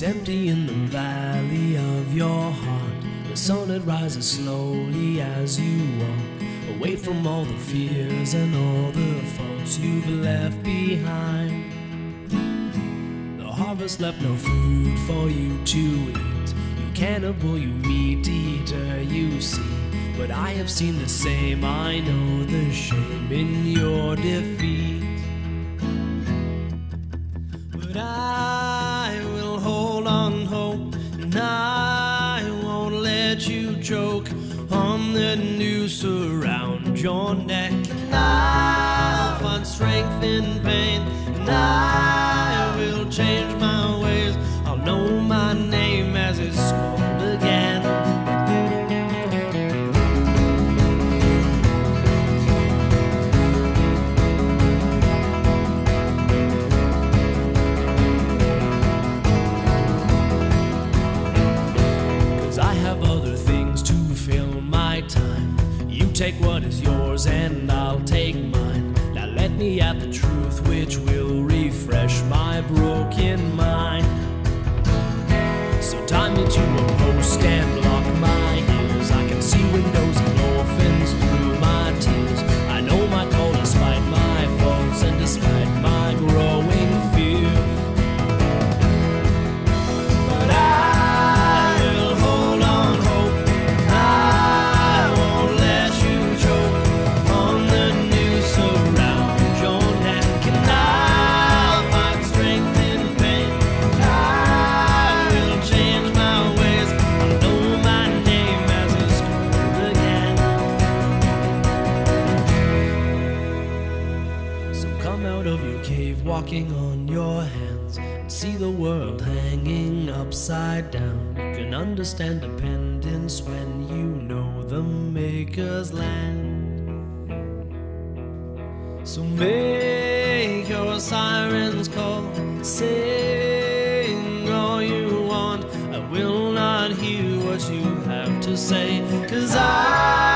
It's empty in the valley of your heart. The sun, it rises slowly as you walk away from all the fears and all the faults you've left behind. The harvest left no food for you to eat. You cannibal, you meat eater, you see. But I have seen the same, I know the shame in your defeat. But I will hold on hope, and I won't let you choke on the noose around your neck. And I'll find strength in pain, and I will change my ways. I'll know my name as it's called again. 'Cause I have other things to fill my time. You take what is yours and I'll take mine. Now let me at the truth which will refresh my broken mind. So tie me to a post and block my ears. I can see windows and orphans through my tears. I know my call despite my faults and despite my growing fear. But I will hold on hope. I won't let you choke on the noose around your neck. And I'll find strength in pain. I will change my ways. I know my name as it's called again. So come out of your cave walking on your hands and see the world hanging upside down. You can understand dependence when you know the Maker's land. So make your sirens call, sing all you want. I will not hear what you have to say, 'cause I